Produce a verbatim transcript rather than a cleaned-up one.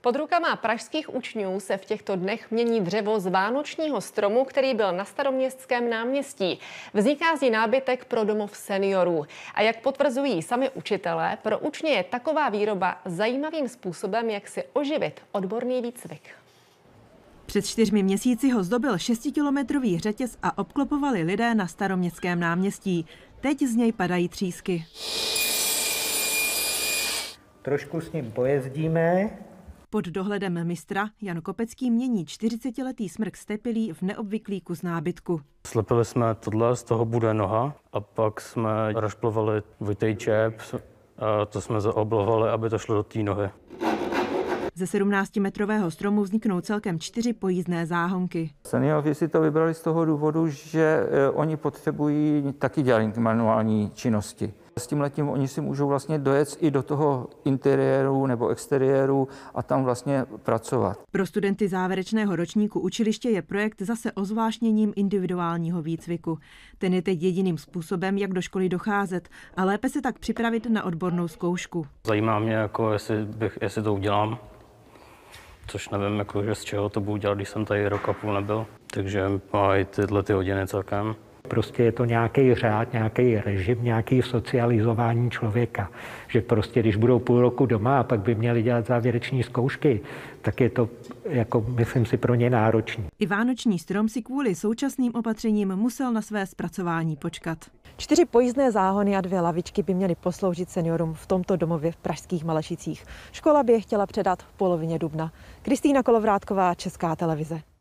Pod rukama pražských učňů se v těchto dnech mění dřevo z vánočního stromu, který byl na Staroměstském náměstí. Vzniká z něj nábytek pro domov seniorů. A jak potvrzují sami učitelé, pro učně je taková výroba zajímavým způsobem, jak si oživit odborný výcvik. Před čtyřmi měsíci ho zdobil šestikilometrový řetěz a obklopovali lidé na Staroměstském náměstí. Teď z něj padají třísky. Trošku s ním pojezdíme. Pod dohledem mistra Jan Kopecký mění čtyřicetiletý smrk z tepilí v neobvyklý kus nábytku. Slepili jsme tohle, z toho bude noha, a pak jsme rašplovali dvojitý čep, a to jsme zaoblovali, aby to šlo do té nohy. Ze sedmnáctimetrového stromu vzniknou celkem čtyři pojízdné záhonky. Senioři si to vybrali z toho důvodu, že oni potřebují taky dělat manuální činnosti. S tímhletím oni si můžou vlastně dojet i do toho interiéru nebo exteriéru a tam vlastně pracovat. Pro studenty závěrečného ročníku učiliště je projekt zase ozvláštněním individuálního výcviku. Ten je teď jediným způsobem, jak do školy docházet a lépe se tak připravit na odbornou zkoušku. Zajímá mě, jako jestli, bych, jestli to udělám, což nevím, jako, že z čeho to budu dělat, když jsem tady rok a půl nebyl. Takže mají tyhle ty hodiny celkem. Prostě je to nějaký řád, nějaký režim, nějaký socializování člověka. Že prostě, když budou půl roku doma a pak by měli dělat závěreční zkoušky, tak je to, jako, myslím si, pro ně náročný. I vánoční strom si kvůli současným opatřením musel na své zpracování počkat. Čtyři pojízdné záhony a dvě lavičky by měly posloužit seniorům v tomto domově v pražských Malešicích. Škola by je chtěla předat v polovině dubna. Kristýna Kolovrátková, Česká televize.